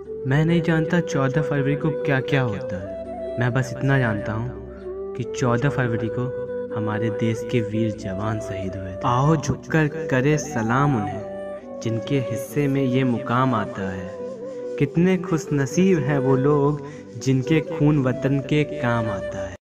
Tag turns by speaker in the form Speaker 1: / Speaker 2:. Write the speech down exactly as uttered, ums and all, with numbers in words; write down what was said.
Speaker 1: मैं नहीं जानता चौदह फरवरी को क्या क्या होता है। मैं बस इतना जानता हूँ कि चौदह फरवरी को हमारे देश के वीर जवान शहीद हुए थे। आओ झुककर करे सलाम उन्हें जिनके हिस्से में ये मुकाम आता है। कितने खुश नसीब हैं वो लोग जिनके खून वतन के काम आता है।